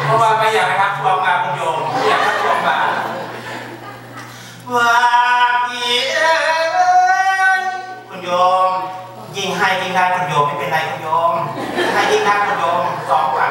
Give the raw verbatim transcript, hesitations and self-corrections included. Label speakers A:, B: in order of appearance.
A: เพราะว่าไม่อยากให้ทักทวงมาคุณโยมไม่อยากทักทวงมาว่าพี่เอ๋ยคุณโยมยิงให้ยิงได้คุณโยมไม่เป็นไรคุณโยมให้ยิงได้คุณโยมสองพัน